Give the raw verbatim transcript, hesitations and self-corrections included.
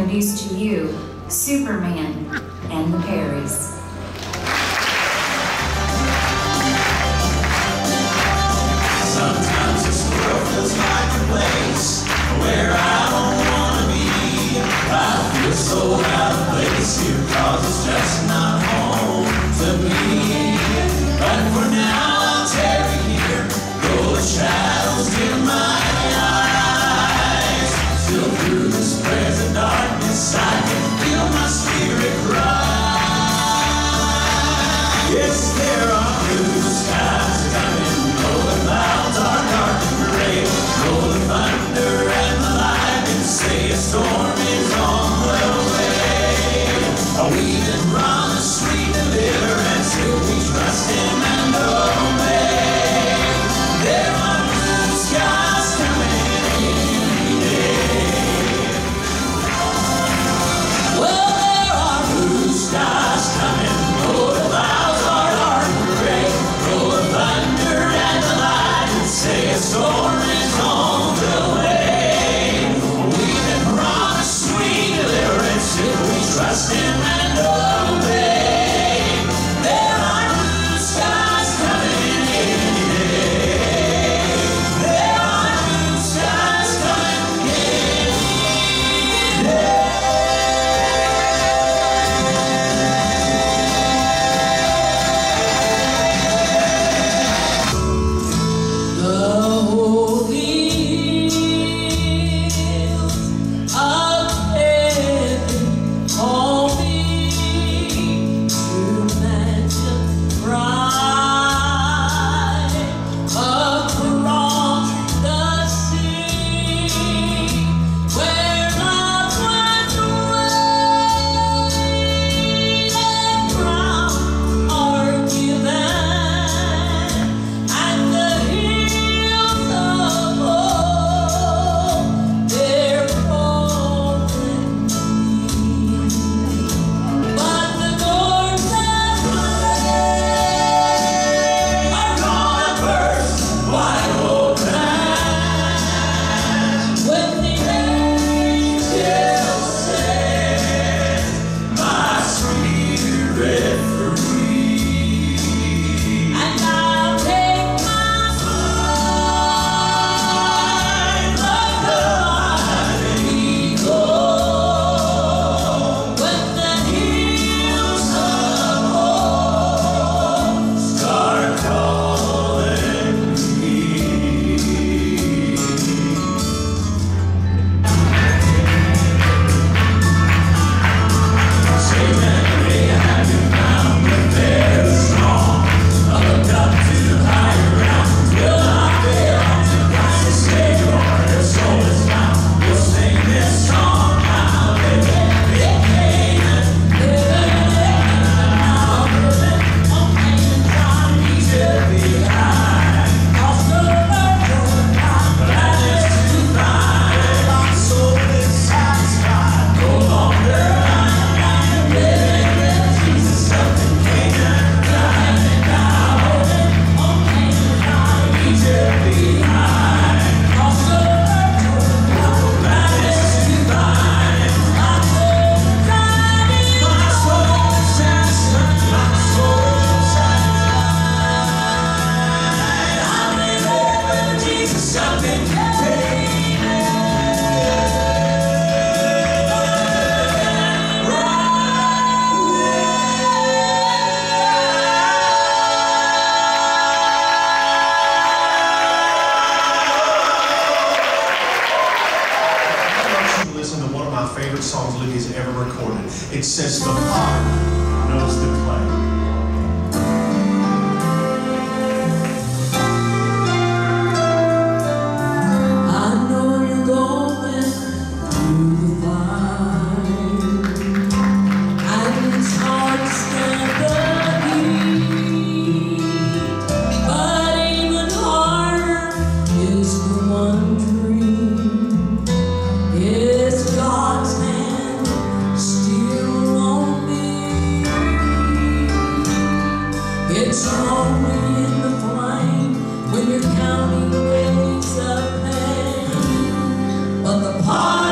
introduce to you Superman and the Perrys. Sometimes this world feels like a place where I don't want to be. I feel so out of place here, cause it's just not home to me. But for now I'll tarry here, though the shadows dim my eyes. Still through this present darkness I can feel my spirit rise. Yes, there are blue skies coming, though the clouds are dark and gray. Roll the thunder and the lightning, say a storm is on the way. We've been promised sweet deliverance if we trust Him and obey. There are blue skies coming any day. Well, there are blue skies coming, though the clouds are dark and gray. Roll the thunder and the lightning, say a storm is on the way. We've been promised sweet deliverance if we trust Him and obey. There are blue skies coming any day. There are blue skies coming any day. The holy hills of heaven call me to mansion bright across the sea, where loved ones wait and crowns are given, and the hills of old they're calling me. But the doors that are gonna burst wide open when the angels set my spirit free. And I'll take my flight like the mighty eagle when the hills of old start calling me. Satan may have been bound, but very strong. I look up to higher ground, will not fail to Christ the Savior. Their soul is found. We'll sing this song now, baby. It came and now living on and John Egypt behind. Also Lord, gladness to find my soul is satisfied. No longer I am living with Jesus up in Canaan, lying and now living on and John Egypt behind. Also Lord, gladness to find my soul shining, my soul satisfied, my soul satisfied. I'm living with Jesus up in I want you to listen to one of my favorite songs Libby's ever recorded. It says, "The potter knows the clay." I know you're going through the fire, and it's hard to stand the heat. But even harder is the one dream. Is God's hand still on me? It's lonely in the flame when you're counting days of pain, but the potter